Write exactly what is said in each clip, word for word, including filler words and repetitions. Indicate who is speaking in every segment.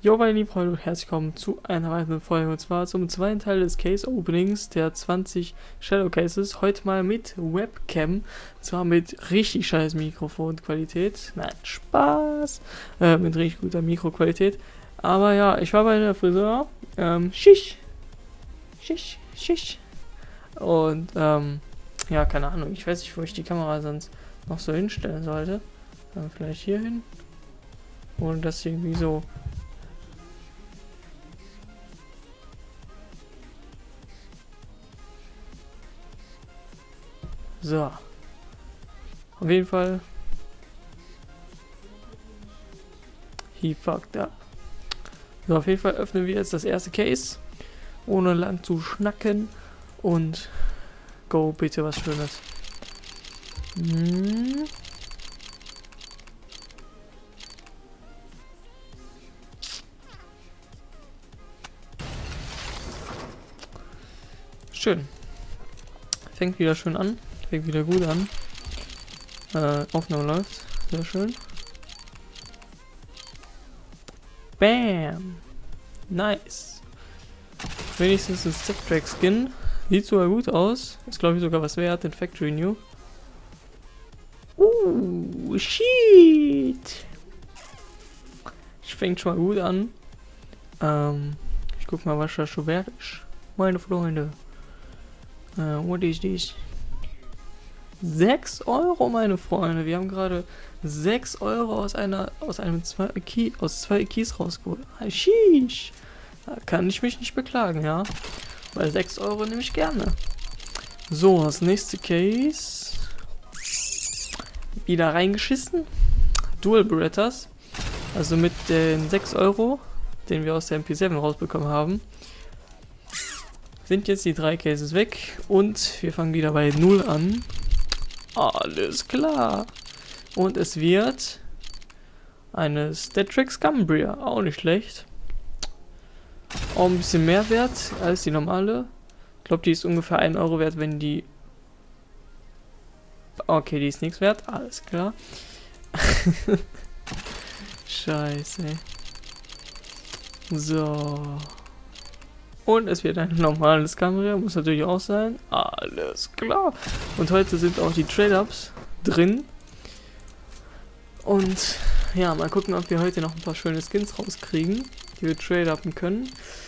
Speaker 1: Jo, meine lieben Freunde, und herzlich willkommen zu einer weiteren Folge, und zwar zum zweiten Teil des Case Openings der zwanzig Shadow Cases. Heute mal mit Webcam, zwar mit richtig scheiß Mikrofonqualität, nein, Spaß, äh, mit richtig guter Mikroqualität. Aber ja, ich war bei der Friseur, ähm, Schisch, Schisch, Schisch. Und, ähm, ja, keine Ahnung, ich weiß nicht, wo ich die Kamera sonst noch so hinstellen sollte. Dann vielleicht hier hin. Und das irgendwie so. So. Auf jeden Fall. He fucked up. So, auf jeden Fall öffnen wir jetzt das erste Case. Ohne lang zu schnacken. Und go bitte was Schönes. Hm. Schön. Fängt wieder schön an. Fängt wieder gut an. Äh, Aufnahme läuft. Sehr schön. Bam! Nice. Wenigstens ein Step-Track Skin. Sieht sogar gut aus. Ist glaube ich sogar was wert, den Factory New. Uh, shit! Fängt schon mal gut an. Ähm, ich guck mal, was das schon wert ist. Meine Freunde. Uh, what is this? sechs Euro, meine Freunde. Wir haben gerade sechs Euro aus einer aus einem zwei Key, aus zwei Keys rausgeholt. Sheesh. Da kann ich mich nicht beklagen, ja. Weil sechs Euro nehme ich gerne. So, das nächste Case. Wieder reingeschissen. Dual Berettas. Also mit den sechs Euro, den wir aus der M P sieben rausbekommen haben, sind jetzt die drei Cases weg und wir fangen wieder bei null an. Alles klar. Und es wird eine Statrix Cambria. Auch nicht schlecht. Auch ein bisschen mehr wert als die normale. Ich glaube, die ist ungefähr ein Euro wert, wenn die... Okay, die ist nichts wert. Alles klar. Scheiße. So. Und es wird ein normales Cambria, muss natürlich auch sein. Alles klar. Und heute sind auch die Trade-Ups drin. Und ja, mal gucken, ob wir heute noch ein paar schöne Skins rauskriegen, die wir Trade-Upen können.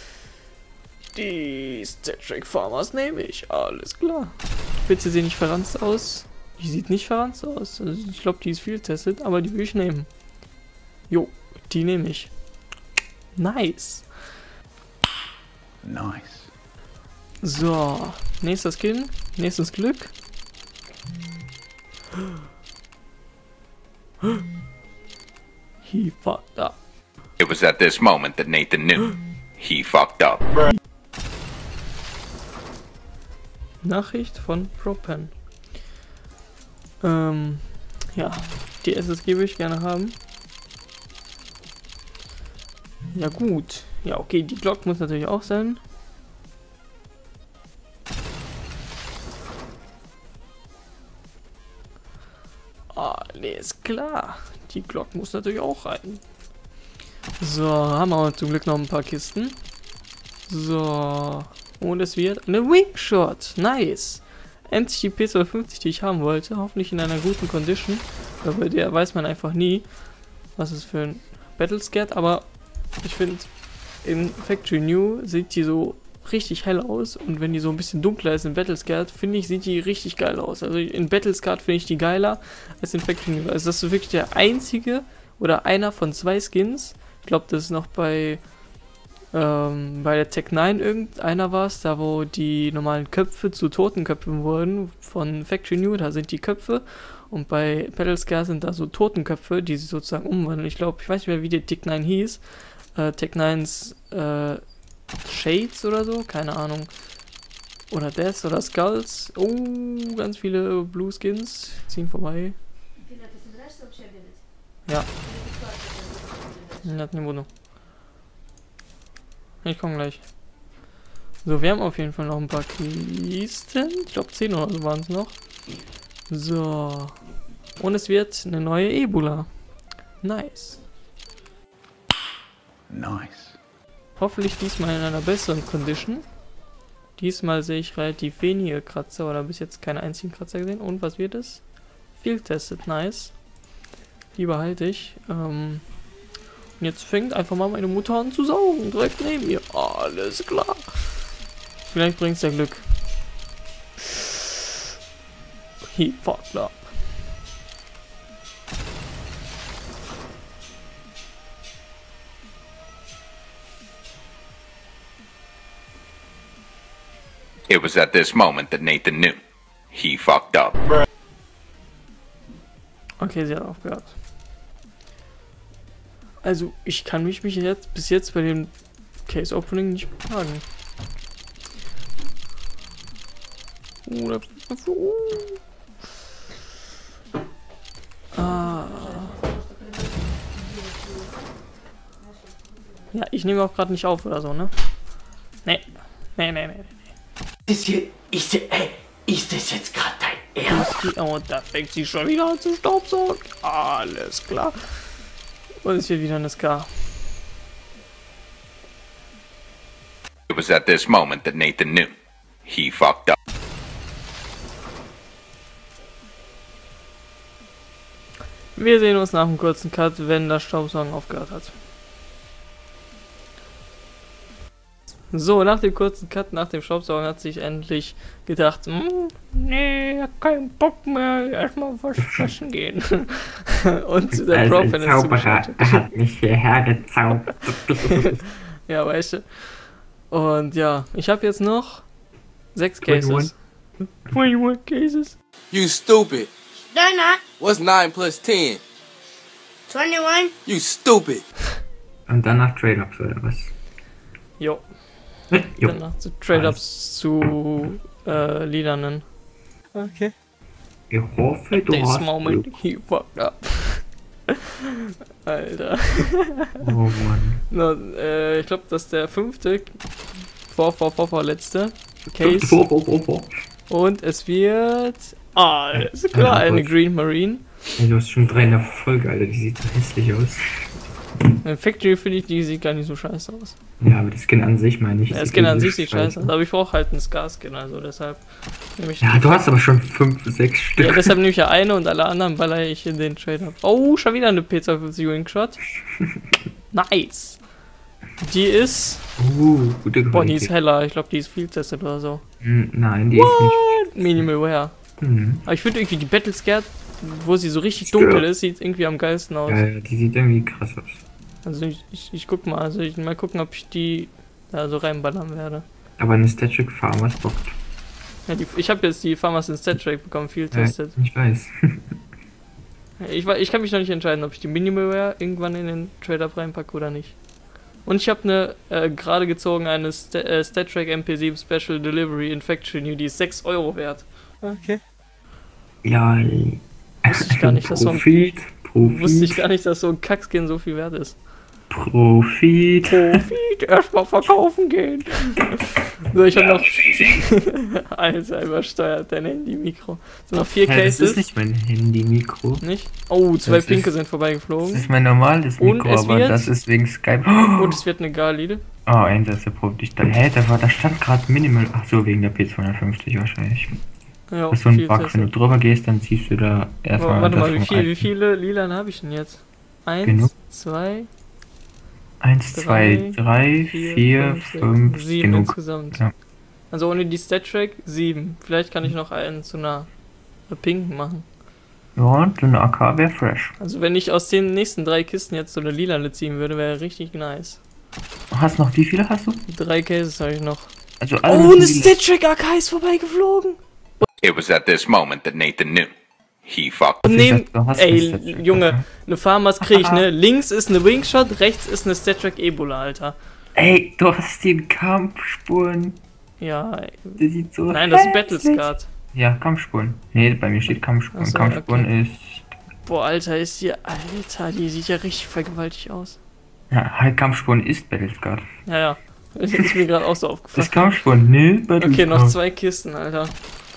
Speaker 1: Die Statric Farmers nehme ich. Alles klar. Bitte sieht nicht verranzt aus. Die sieht nicht verranzt aus. Also ich glaube, die ist viel testet, aber die will ich nehmen. Jo, die nehme ich. Nice.
Speaker 2: Nice.
Speaker 1: So, nächster Skin, nächstes Glück. He fucked up.
Speaker 2: It was at this moment that Nathan knew. He fucked up.
Speaker 1: Nachricht von Propen. Ähm, ja, die S S G würde ich gerne haben. Ja gut. Ja, okay, die Glock muss natürlich auch sein. Alles klar. Die Glock muss natürlich auch rein. So, haben wir aber zum Glück noch ein paar Kisten. So. Und es wird eine Wingshot. Nice. Endlich die P zwei fünfzig, die ich haben wollte. Hoffentlich in einer guten Condition. Aber bei der weiß man einfach nie, was es für ein Battlescat. Aber ich finde, in Factory New sieht die so richtig hell aus. Und wenn die so ein bisschen dunkler ist in Battlescat, finde ich, sieht die richtig geil aus. Also in Battlescat finde ich die geiler als in Factory New. Also das ist wirklich der einzige oder einer von zwei Skins. Ich glaube, das ist noch bei ähm, bei der Tech neun irgendeiner war es, da wo die normalen Köpfe zu Totenköpfen wurden von Factory New. Da sind die Köpfe. Und bei Battlescat sind da so Totenköpfe, die sie sozusagen umwandeln. Ich glaube, ich weiß nicht mehr, wie die Tech neun hieß. Äh, Tech neuns äh, Shades oder so, keine Ahnung. Oder Deaths oder Skulls. Oh, ganz viele Blue Skins ziehen vorbei. Ja. Нет, не буду. Ich komme gleich. So, wir haben auf jeden Fall noch ein paar Kisten. Ich glaube zehn oder so waren es noch. So. Und es wird eine neue Ebola. Nice.
Speaker 3: Nice.
Speaker 1: Hoffentlich diesmal in einer besseren Condition. Diesmal sehe ich relativ wenige Kratzer oder bis jetzt keine einzigen Kratzer gesehen. Und was wird es? Field tested, nice. Die behalte ich. Ähm, und jetzt fängt einfach mal meine Mutter an zu saugen. Direkt neben mir. Alles klar. Vielleicht bringt es ja Glück. He fucked up.
Speaker 2: It was at this moment that Nathan knew. He fucked up.
Speaker 1: Okay, sie hat aufgehört. Also, ich kann mich, mich jetzt bis jetzt bei dem Case Opening nicht beklagen. Oh, da, oh. Ah. Ja, ich nehme auch gerade nicht auf oder so, ne? Nee. Nee, nee, nee.
Speaker 4: Das hier, ist, ey, ist das jetzt gerade dein Ernst?
Speaker 1: Oh, da fängt sie schon wieder an zu staubsaugen. Alles klar. Und es wird wieder eine Ska.
Speaker 2: It was at this moment that Nathan knew. He fucked up.
Speaker 1: Wir sehen uns nach einem kurzen Cut, wenn das Staubsaugen aufgehört hat. So, nach dem kurzen Cut, nach dem Staubsaugen hat sich endlich gedacht, hm, nee, kein Bock mehr, erstmal was fressen gehen. Und zu der
Speaker 4: Also
Speaker 1: Prof,
Speaker 4: ein
Speaker 1: wenn es
Speaker 4: Zauberer
Speaker 1: zugeschaut
Speaker 4: hat mich hierher gezaubert.
Speaker 1: Ja, weißt du. Und ja, ich habe jetzt noch sechs Cases. twenty-one Cases.
Speaker 5: You stupid.
Speaker 6: No, not.
Speaker 5: What's nine plus ten?
Speaker 6: twenty-one.
Speaker 5: You stupid.
Speaker 4: Und danach Trade-Ups oder was?
Speaker 1: Jo.
Speaker 4: Jo.
Speaker 1: Danach zu Trade-Ups zu äh, Lilanen.
Speaker 5: Okay.
Speaker 4: Ich hoffe, du
Speaker 1: This
Speaker 4: hast
Speaker 1: moment
Speaker 4: Glück.
Speaker 1: he fucked up. Alter.
Speaker 4: Oh Mann.
Speaker 1: No, äh, ich glaube, das ist der fünfte vor, vor, vor, vorletzte Case.
Speaker 4: Oh, oh, oh, oh.
Speaker 1: Und es wird... Ah, ist klar, eine Green Marine.
Speaker 4: Ey, du hast schon drei in der Folge, Alter. Die sieht so hässlich aus.
Speaker 1: Eine Factory finde ich, die sieht gar nicht so scheiße aus.
Speaker 4: Ja, aber das Skin an sich meine ich.
Speaker 1: Ja,
Speaker 4: sieht
Speaker 1: das Skin an
Speaker 4: so
Speaker 1: sich sieht scheiße aus, aber ich brauche halt einen Scar-Skin, also deshalb nehme ich...
Speaker 4: Ja, du hast aber schon fünf, sechs Stück.
Speaker 1: Ja, deshalb nehme ich ja eine und alle anderen baller ich in den Trade ab. Oh, schon wieder eine P zweihundertfünfzig Wingshot. Nice. Die ist...
Speaker 4: Uh, gute Qualität.
Speaker 1: Boah, die ist heller. Ich glaube, die ist Field Tested oder so.
Speaker 4: Hm, nein, die ist nicht.
Speaker 1: Minimal Wear.
Speaker 4: Hm.
Speaker 1: Aber ich finde irgendwie die Battle Scared, wo sie so richtig
Speaker 4: Stört.
Speaker 1: dunkel ist, sieht irgendwie am geilsten aus.
Speaker 4: Ja, ja, die sieht irgendwie krass aus.
Speaker 1: Also ich, ich, ich guck mal, also ich mal gucken, ob ich die da so reinballern werde.
Speaker 4: Aber eine Static Farmers bockt.
Speaker 1: Ja, die, ich habe jetzt die Farmers in Stat Track bekommen, Field
Speaker 4: Ja,
Speaker 1: Tested.
Speaker 4: ich weiß.
Speaker 1: Ich, ich kann mich noch nicht entscheiden, ob ich die Minimal Wear irgendwann in den Trade-Up reinpacke oder nicht. Und ich habe eine äh, gerade gezogen eine Sta äh, StatTrak M P sieben Special Delivery in Factory New, die ist sechs Euro wert.
Speaker 5: Okay.
Speaker 4: Ja,
Speaker 1: Wusste ich gar nicht, dass so ein,
Speaker 4: Profit, Profit,
Speaker 1: wusste ich gar nicht, dass so ein Kackskin so viel wert ist.
Speaker 4: Profit.
Speaker 1: Profit, erstmal verkaufen gehen. So, ich habe noch... Alter, übersteuert dein Handy-Mikro. So, noch vier
Speaker 4: Ja, das
Speaker 1: Cases.
Speaker 4: ist nicht mein Handy-Mikro.
Speaker 1: Nicht? Oh, zwei
Speaker 4: Das
Speaker 1: Pinke
Speaker 4: ist-
Speaker 1: sind
Speaker 4: Das
Speaker 1: vorbeigeflogen.
Speaker 4: ist mein normales
Speaker 1: Und
Speaker 4: Mikro,
Speaker 1: es
Speaker 4: aber
Speaker 1: wird-
Speaker 4: das ist wegen Skype.
Speaker 1: Und es wird eine Galide.
Speaker 4: Oh, Einsätze Probe dich da. Hä, da war, da stand gerade Minimal. Ach so, wegen der P zweihundertfünfzig wahrscheinlich.
Speaker 1: Ja,
Speaker 4: Das ist so ein
Speaker 1: viel
Speaker 4: Bug, wenn du
Speaker 1: Teste.
Speaker 4: drüber gehst, dann siehst du da erstmal.
Speaker 1: Warte
Speaker 4: das
Speaker 1: mal, wie,
Speaker 4: vom
Speaker 1: viel, wie
Speaker 4: alten.
Speaker 1: viele Lilan habe ich denn jetzt? Eins,
Speaker 4: Genug.
Speaker 1: zwei,
Speaker 4: Eins, zwei, drei,
Speaker 1: vier,
Speaker 4: vier,
Speaker 1: fünf,
Speaker 4: fünf,
Speaker 1: sechs, sieben
Speaker 4: genug.
Speaker 1: insgesamt.
Speaker 4: Ja.
Speaker 1: Also ohne die Stat-Track sieben. Vielleicht kann ich noch einen zu einer pinken machen.
Speaker 4: Ja, und so eine A K wäre fresh.
Speaker 1: Also wenn ich aus den nächsten drei Kisten jetzt so eine lilane ziehen würde, wäre richtig nice.
Speaker 4: Hast noch, wie viele hast du?
Speaker 1: Drei Cases habe ich noch.
Speaker 4: Also alle
Speaker 1: Oh, eine
Speaker 4: müssen lila-
Speaker 1: Stat-Track A K ist vorbeigeflogen.
Speaker 2: It was at this moment that Nathan knew. He fucked.
Speaker 1: Neben,
Speaker 4: du hast
Speaker 1: ey,
Speaker 4: eine Stat-Track,
Speaker 1: Junge,
Speaker 4: okay.
Speaker 1: eine Farmers krieg ich, ne? Links ist eine Wingshot, rechts ist eine Stat-Track Ebola, Alter.
Speaker 4: Ey, du hast die Kampfspuren.
Speaker 1: Ja, ey.
Speaker 4: Der sieht so.
Speaker 1: Nein, das ist
Speaker 4: hässlich.
Speaker 1: Battlescard.
Speaker 4: Ja, Kampfspuren. Nee, bei mir steht Kampfspuren.
Speaker 1: Ach so,
Speaker 4: Kampfspuren
Speaker 1: okay.
Speaker 4: ist.
Speaker 1: Boah, Alter, ist die, Alter, die sieht ja richtig vergewaltigt aus.
Speaker 4: Ja, halt Kampfspuren ist Battlescard.
Speaker 1: Ja, ja. Das ist mir gerade auch so
Speaker 4: Das
Speaker 1: aufgefallen.
Speaker 4: ist Kampfspuren, nee, Battlescard.
Speaker 1: Okay, noch zwei Kisten, Alter.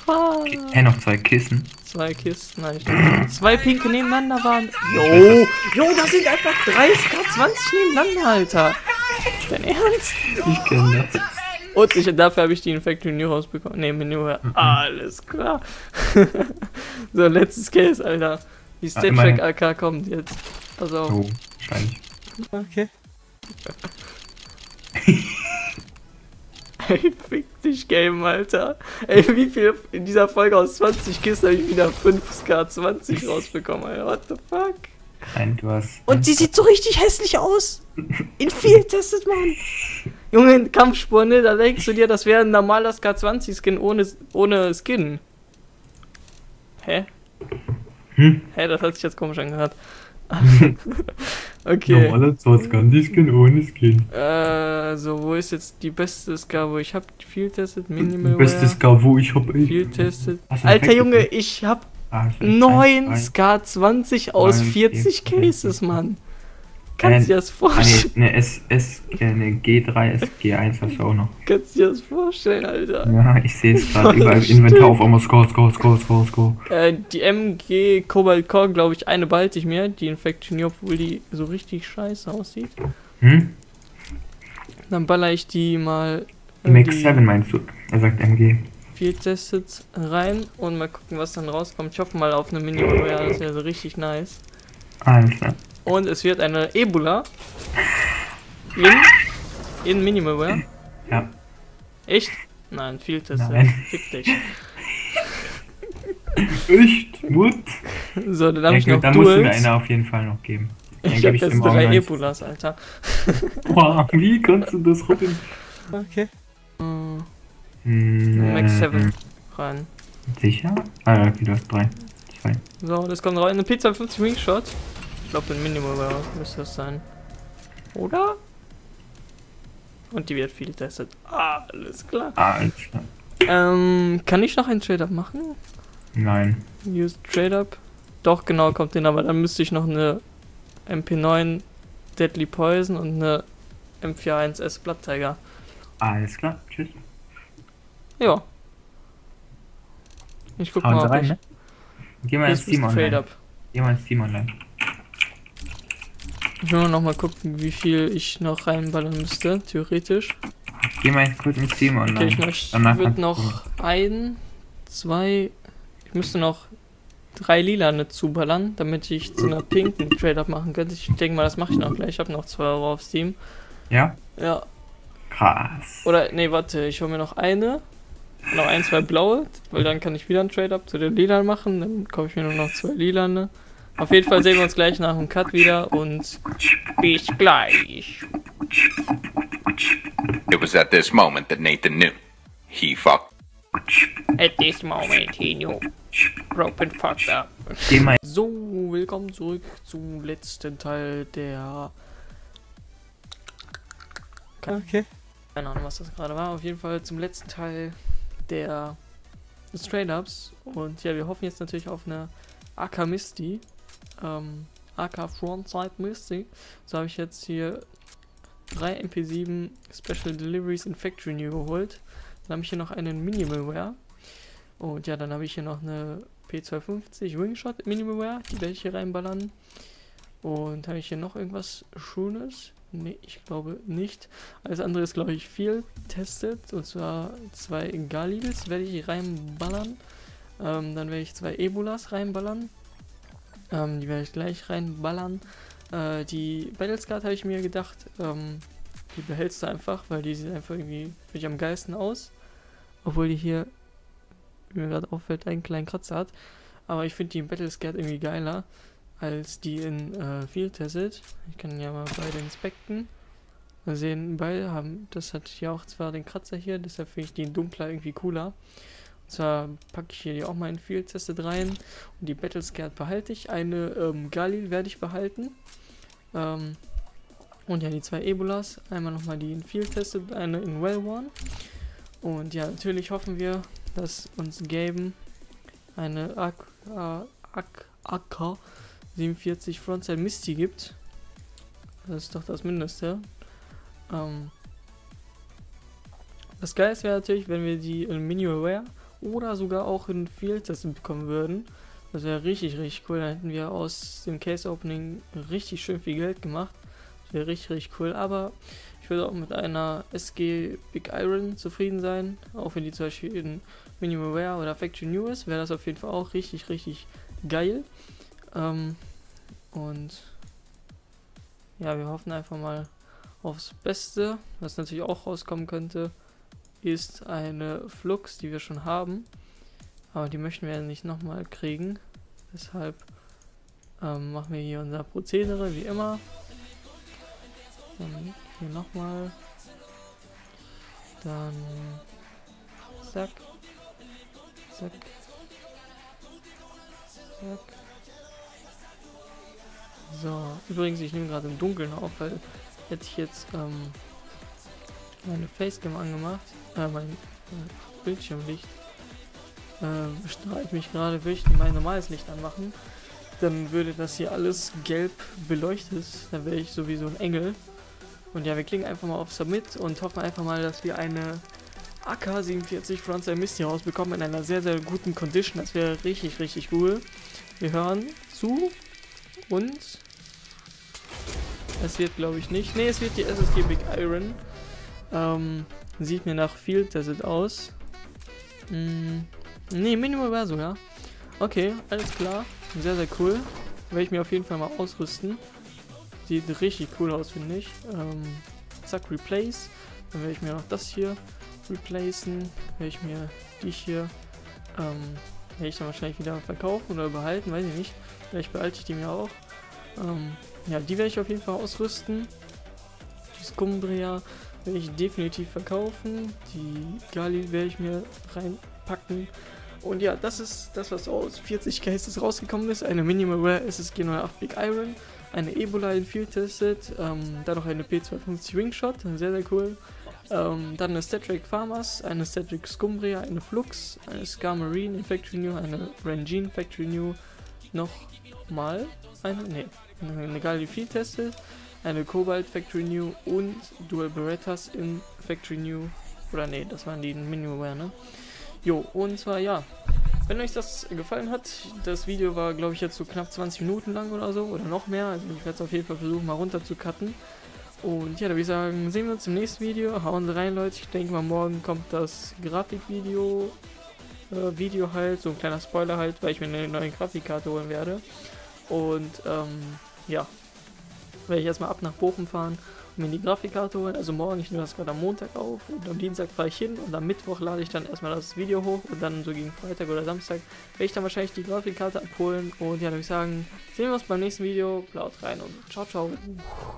Speaker 1: fuck?
Speaker 4: Hey, noch zwei Kissen.
Speaker 1: Zwei Kisten, nein, ich dachte, zwei pinke nebeneinander waren. Jo, jo, da sind einfach drei S K zwanzig nebeneinander, Alter. Dein Ernst?
Speaker 4: Ich kenn das.
Speaker 1: Und ich, dafür habe ich die Infected New rausbekommen. Ne, Menü, mhm. Alles klar. So, letztes Case, Alter. Die Stat Track A K kommt jetzt. Pass auf.
Speaker 4: Oh, wahrscheinlich.
Speaker 5: Okay.
Speaker 1: Ey, fick dich, Game, Alter. Ey, wie viel in dieser Folge aus zwanzig Kisten habe ich wieder fünf S K zwanzig rausbekommen, Alter. What the fuck?
Speaker 4: Nein, du hast.
Speaker 1: Und die sieht so richtig hässlich aus. In viel testet man. Junge, in Kampfspur, ne? Da denkst du dir, das wäre ein normaler S K zwanzig Skin ohne, ohne Skin. Hä?
Speaker 4: Hm?
Speaker 1: Hä, das hat sich jetzt komisch angehört. Okay.
Speaker 4: Normaler zwanzig Skin ohne Skin.
Speaker 1: Äh, so, wo ist jetzt die beste S K, wo ich hab viel testet? Minimal.
Speaker 4: Beste S K, wo ich hab.
Speaker 1: Viel testet.
Speaker 4: Hast du
Speaker 1: Alter
Speaker 4: Effekte?
Speaker 1: Junge, ich hab
Speaker 4: Ah,
Speaker 1: neun
Speaker 4: eins,
Speaker 1: S K zwanzig aus
Speaker 4: drei,
Speaker 1: vierzig
Speaker 4: vier,
Speaker 1: Cases, Mann. Kannst du dir das
Speaker 4: Ah, nee,
Speaker 1: vorstellen?
Speaker 4: ne, S, S, äh, ne, G drei, S G eins hast du auch noch.
Speaker 1: Kannst du dir das vorstellen, Alter?
Speaker 4: Ja, ich sehe es gerade
Speaker 1: Oh,
Speaker 4: überall im
Speaker 1: stimmt.
Speaker 4: Inventar auf einmal Score, Score, Score, Score, Score.
Speaker 1: Äh, die M G Cobalt Core, glaube ich, eine behalte ich mir. Die Infection, obwohl die so richtig scheiße aussieht.
Speaker 4: Hm?
Speaker 1: Dann baller ich die mal äh,
Speaker 4: Max
Speaker 1: die
Speaker 4: sieben meinst du? Er sagt M G.
Speaker 1: viel testet rein und mal gucken, was dann rauskommt. Ich hoffe mal auf eine Mini-Warrior, ja, das wäre so richtig nice.
Speaker 4: Alles klar.
Speaker 1: Und es wird eine Ebola in, in Minimalware.
Speaker 4: Ja.
Speaker 1: Echt? Nein, viel testet.
Speaker 4: Nein.
Speaker 1: Fick dich.
Speaker 4: Echt? Mut?
Speaker 1: So, dann habe
Speaker 4: Ja,
Speaker 1: ich
Speaker 4: gut,
Speaker 1: noch
Speaker 4: dann musst du mir
Speaker 1: Duels.
Speaker 4: eine auf jeden Fall noch geben. Dann
Speaker 1: Ich
Speaker 4: geb
Speaker 1: habe jetzt
Speaker 4: dem auch
Speaker 1: drei
Speaker 4: eins.
Speaker 1: Ebolas, Alter.
Speaker 4: Boah, wie kannst du das, Robin?
Speaker 5: Okay.
Speaker 1: Hm,
Speaker 4: Hm,
Speaker 1: Max
Speaker 4: äh,
Speaker 1: sieben rein.
Speaker 4: Sicher? Ah, ja, okay, du hast drei. Zwei.
Speaker 1: So, das kommt rein. Eine Pizza fünfzig Wingshot. Ich glaube, in Minimalware müsste das sein. Oder? Und die wird viel getestet. Ah, alles klar.
Speaker 4: Alles klar.
Speaker 1: Ähm, kann ich noch einen Trade-Up machen?
Speaker 4: Nein.
Speaker 1: Use Trade-Up. Doch, genau, kommt hin, aber dann müsste ich noch eine M P neun Deadly Poison und eine M vier eins S Blood Tiger.
Speaker 4: Alles klar. Tschüss.
Speaker 1: Ja. Ich guck
Speaker 4: Hauen
Speaker 1: mal,
Speaker 4: Sie
Speaker 1: ob
Speaker 4: rein,
Speaker 1: ich...
Speaker 4: ne? Geh mal ins
Speaker 1: Jetzt ist
Speaker 4: Team online.
Speaker 1: Trade-Up.
Speaker 4: Geh mal ins Team online.
Speaker 1: Ich will nur noch mal gucken, wie viel ich noch reinballern müsste, theoretisch.
Speaker 4: Geh mal kurz ins Team online.
Speaker 1: Okay, ich möchte
Speaker 4: Danach
Speaker 1: würd
Speaker 4: kannst du
Speaker 1: noch ein, zwei, ich müsste noch drei Lilane zuballern, damit ich zu einer pinken Trade-Up machen könnte. Ich denke mal, das mache ich noch gleich. Ich habe noch zwei Euro auf Steam.
Speaker 4: Ja?
Speaker 1: Ja.
Speaker 4: Krass.
Speaker 1: Oder, nee, warte, ich hole mir noch eine. Noch ein, zwei blaue, weil dann kann ich wieder ein Trade-Up zu den Lilan machen. Dann kaufe ich mir nur noch zwei Lilane. Auf jeden Fall sehen wir uns gleich nach dem Cut wieder und bis gleich.
Speaker 2: It was at this moment that Nathan knew. He fucked.
Speaker 1: At this moment he knew. Broken fucked up.
Speaker 4: Geh mal.
Speaker 1: So, willkommen zurück zum letzten Teil der...
Speaker 5: Okay.
Speaker 1: Keine Ahnung, was das gerade war. Auf jeden Fall zum letzten Teil der des Trade-Ups. Und ja, wir hoffen jetzt natürlich auf eine A K Misty. Ähm, A K Frontside Misty. So habe ich jetzt hier drei M P sieben Special Deliveries in Factory New geholt. Dann habe ich hier noch einen Minimalware. Und ja, dann habe ich hier noch eine P zweihundertfünfzig Wingshot Minimalware. Die werde ich hier reinballern. Und habe ich hier noch irgendwas Schönes? Ne, ich glaube nicht. Alles andere ist, glaube ich, viel testet. Und zwar zwei Galibis werde ich hier reinballern. Ähm, dann werde ich zwei Ebolas reinballern. Ähm, die werde ich gleich reinballern. Äh, die Battlescard habe ich mir gedacht, ähm, die behältst du einfach, weil die sieht einfach irgendwie für dich am geilsten aus. Obwohl die hier, wie mir gerade auffällt, einen kleinen Kratzer hat. Aber ich finde die in Battlescard irgendwie geiler als die in äh, Field Tested. Ich kann ja mal beide inspekten. Wir sehen, beide haben, das hat hier auch zwar den Kratzer hier, deshalb finde ich die in dunkler irgendwie cooler. Und zwar packe ich hier die auch mal in Field Tested rein. Und die Battlescard behalte ich. Eine ähm, Galil werde ich behalten. Ähm, und ja, die zwei Ebolas. Einmal nochmal die in Field Tested, eine in Well One. Und ja, natürlich hoffen wir, dass uns Gaben eine A K siebenundvierzig Frontside Misty gibt. Das ist doch das Mindeste. Ähm, das Geilste wäre natürlich, wenn wir die in Minimalware oder sogar auch einen Field Test bekommen würden. Das wäre richtig, richtig cool. Dann hätten wir aus dem Case Opening richtig schön viel Geld gemacht. Das wäre richtig, richtig cool. Aber ich würde auch mit einer S G Big Iron zufrieden sein. Auch wenn die zum Beispiel in Minimal Wear oder Factory New ist, wäre das auf jeden Fall auch richtig, richtig geil. Ähm, und ja, wir hoffen einfach mal aufs Beste. Was natürlich auch rauskommen könnte, ist eine Flux, die wir schon haben. Aber die möchten wir ja nicht nochmal kriegen. Deshalb ähm, machen wir hier unser Prozedere wie immer. Dann hier nochmal. Dann zack. Zack. Zack. So, übrigens, ich nehme gerade im Dunkeln auf, weil hätte ich jetzt ähm, meine Facecam angemacht, äh, mein äh, Bildschirmlicht, äh, strahlt mich gerade, würde ich mein normales Licht anmachen, dann würde das hier alles gelb beleuchtet, dann wäre ich sowieso ein Engel. Und ja, wir klicken einfach mal auf Submit und hoffen einfach mal, dass wir eine A K siebenundvierzig Frontside Misty rausbekommen in einer sehr, sehr guten Condition. Das wäre richtig, richtig cool. Wir hören zu und es wird, glaube ich, nicht. Ne, es wird die S S G Big Iron. Ähm, sieht mir nach Field Desert aus. Hm, ne, Minimal Wear sogar. Okay, alles klar. Sehr, sehr cool. Werde ich mir auf jeden Fall mal ausrüsten. Sieht richtig cool aus, finde ich. Ähm, zack, Replace. Dann werde ich mir noch das hier replacen. Werde ich mir die hier, ähm, werde ich dann wahrscheinlich wieder verkaufen oder behalten, weiß ich nicht. Vielleicht behalte ich die mir auch. Ähm, ja, die werde ich auf jeden Fall ausrüsten. Die Scumbria werde ich definitiv verkaufen. Die Gali werde ich mir reinpacken. Und ja, das ist das, was aus vierzig Cases rausgekommen ist. Eine Minimal Wear S S G null acht Big Iron. Eine Ebola in Field Tested. Ähm, dann noch eine P zweihundertfünfzig Wingshot. Sehr, sehr cool. Ähm, dann eine Statric Farmers. Eine Statric Scumbria. Eine Flux. Eine Scar Marine in Factory New. Eine Rangine Factory New. Nochmal eine. Ne. Eine Gali Field Tested. Eine Cobalt Factory New. Und Dual Berettas in Factory New. Oder ne, das waren die Minimal Wear, ne? Jo, und zwar ja, wenn euch das gefallen hat, das Video war, glaube ich, jetzt so knapp zwanzig Minuten lang oder so, oder noch mehr, also ich werde es auf jeden Fall versuchen, mal runter zu cutten. Und ja, da würde ich sagen, sehen wir uns im nächsten Video, hauen Sie rein, Leute, ich denke mal, morgen kommt das Grafikvideo, äh, Video halt, so ein kleiner Spoiler halt, weil ich mir eine neue Grafikkarte holen werde. Und, ähm, ja, werde ich erstmal ab nach Bochum fahren und mir die Grafikkarte holen. Also morgen, ich nehme das gerade am Montag auf und am Dienstag fahre ich hin und am Mittwoch lade ich dann erstmal das Video hoch und dann so gegen Freitag oder Samstag werde ich dann wahrscheinlich die Grafikkarte abholen. Und ja, da würde ich sagen, sehen wir uns beim nächsten Video. Blaut rein und ciao, ciao.